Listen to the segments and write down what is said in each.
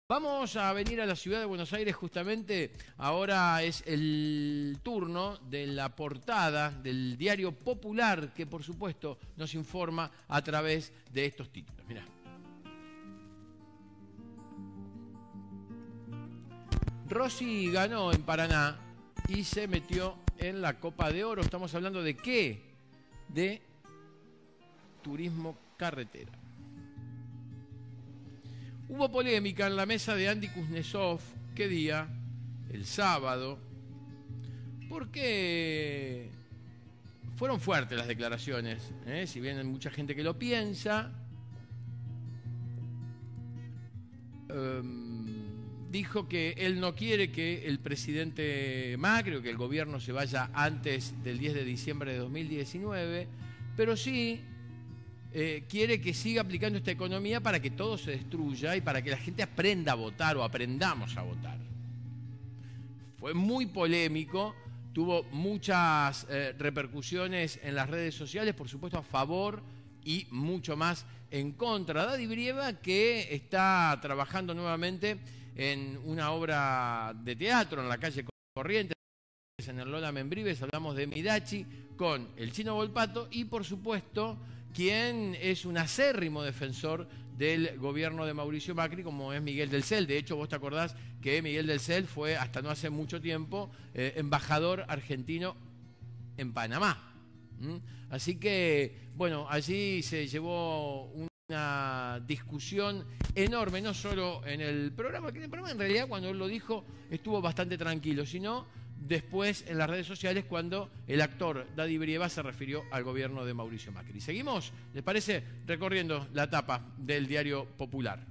Vamos a venir a la ciudad de Buenos Aires justamente, ahora es el turno de la portada del diario Popular, que por supuesto nos informa a través de estos títulos. Mirá. Rossi ganó en Paraná y se metió en la Copa de Oro. Estamos hablando de ¿qué? De turismo carretera. Hubo polémica en la mesa de Andy Kuznetsov. ¿Qué día? El sábado. Porque fueron fuertes las declaraciones, si bien hay mucha gente que lo piensa. Dijo que él no quiere que el presidente Macri o que el gobierno se vaya antes del 10 de diciembre de 2019, pero sí quiere que siga aplicando esta economía para que todo se destruya y para que la gente aprenda a votar o aprendamos a votar. Fue muy polémico, tuvo muchas repercusiones en las redes sociales, por supuesto a favor y mucho más en contra. Dadi Brieva, que está trabajando nuevamente en una obra de teatro en la calle Corrientes, en el Lola Membrives, hablamos de Midachi con el Chino Volpato y por supuesto quien es un acérrimo defensor del gobierno de Mauricio Macri, como es Miguel del Cel. De hecho, vos te acordás que Miguel del Cel fue, hasta no hace mucho tiempo, embajador argentino en Panamá. Así que, bueno, allí se llevó una discusión enorme, no solo en el programa, que en el programa en realidad cuando él lo dijo estuvo bastante tranquilo, sino después en las redes sociales cuando el actor Dadi Brieva se refirió al gobierno de Mauricio Macri. ¿Seguimos? ¿Les parece? Recorriendo la tapa del diario Popular.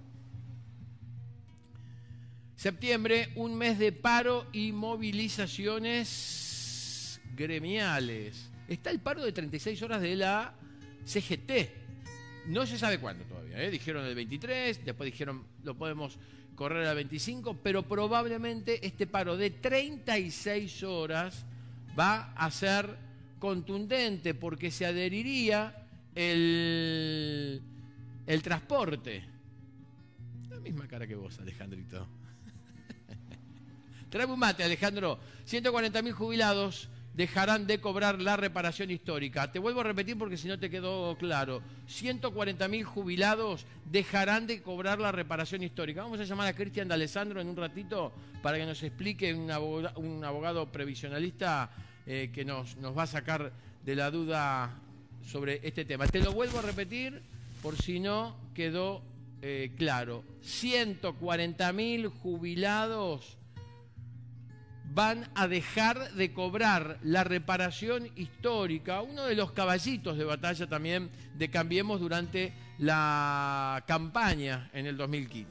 Septiembre, un mes de paro y movilizaciones gremiales. Está el paro de 36 horas de la CGT. No se sabe cuándo todavía, dijeron el 23, después dijeron lo podemos correr al 25, pero probablemente este paro de 36 horas va a ser contundente porque se adheriría el transporte. La misma cara que vos, Alejandrito. Traeme un mate, Alejandro. 140.000 jubilados dejarán de cobrar la reparación histórica. Te vuelvo a repetir porque si no te quedó claro. 140.000 jubilados dejarán de cobrar la reparación histórica. Vamos a llamar a Cristian D'Alessandro en un ratito para que nos explique, un abogado previsionalista que nos va a sacar de la duda sobre este tema. Te lo vuelvo a repetir por si no quedó claro. 140.000 jubilados van a dejar de cobrar la reparación histórica, uno de los caballitos de batalla también de Cambiemos durante la campaña en el 2015.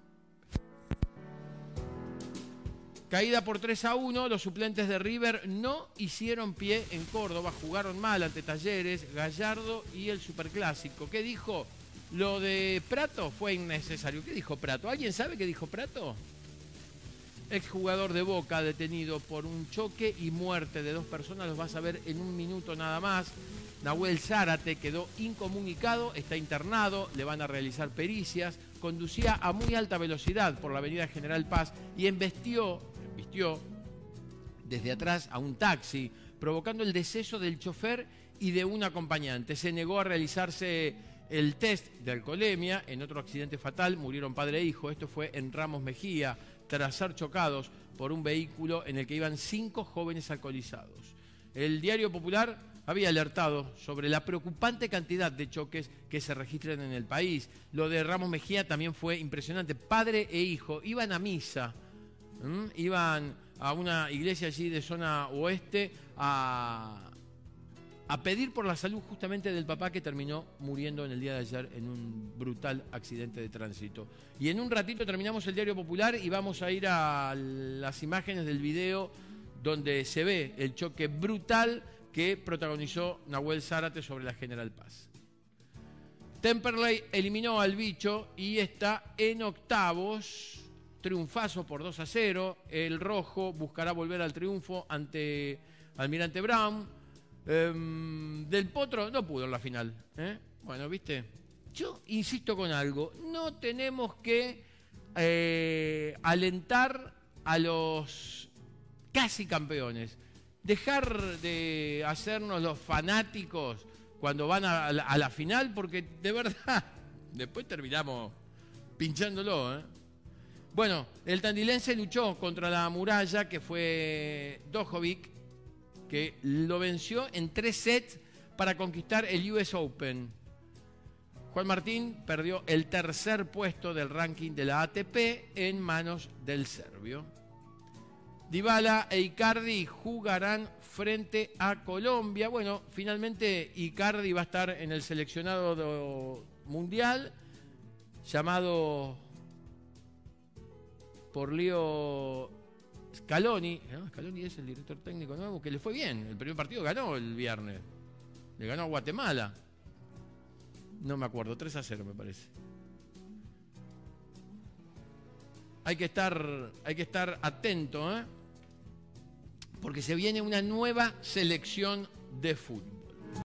Caída por 3-1, los suplentes de River no hicieron pie en Córdoba, jugaron mal ante Talleres, Gallardo y el Superclásico. ¿Qué dijo? Lo de Prato fue innecesario. ¿Qué dijo Prato? ¿Alguien sabe qué dijo Prato? Exjugador de Boca detenido por un choque y muerte de 2 personas, los vas a ver en un minuto nada más. Nahuel Zárate quedó incomunicado, está internado, le van a realizar pericias. Conducía a muy alta velocidad por la avenida General Paz y embistió desde atrás a un taxi, provocando el deceso del chofer y de un acompañante. Se negó a realizarse el test de alcoholemia. En otro accidente fatal murieron padre e hijo. Esto fue en Ramos Mejía, tras ser chocados por un vehículo en el que iban 5 jóvenes alcoholizados. El diario Popular había alertado sobre la preocupante cantidad de choques que se registran en el país. Lo de Ramos Mejía también fue impresionante. Padre e hijo iban a misa, iban a una iglesia allí de zona oeste a pedir por la salud justamente del papá que terminó muriendo en el día de ayer en un brutal accidente de tránsito. Y en un ratito terminamos el diario Popular y vamos a ir a las imágenes del video donde se ve el choque brutal que protagonizó Nahuel Zárate sobre la General Paz. Temperley eliminó al Bicho y está en octavos. Triunfazo por 2-0. El rojo buscará volver al triunfo ante Almirante Brown. Del Potro no pudo en la final. Bueno, ¿viste? Yo insisto con algo. No tenemos que alentar a los casi campeones. Dejar de hacernos los fanáticos cuando van a la final, porque de verdad después terminamos pinchándolo, ¿eh? Bueno, el tandilense luchó contra la muralla, que fue Djokovic, que lo venció en 3 sets para conquistar el US Open. Juan Martín perdió el tercer puesto del ranking de la ATP en manos del serbio. Dybala e Icardi jugarán frente a Colombia. Bueno, finalmente Icardi va a estar en el seleccionado mundial llamado por Leo Scaloni. ¿No? Scaloni es el director técnico nuevo, que le fue bien. El primer partido ganó el viernes. Le ganó a Guatemala. No me acuerdo, 3-0 me parece. Hay que estar atento, ¿eh? Porque se viene una nueva selección de fútbol.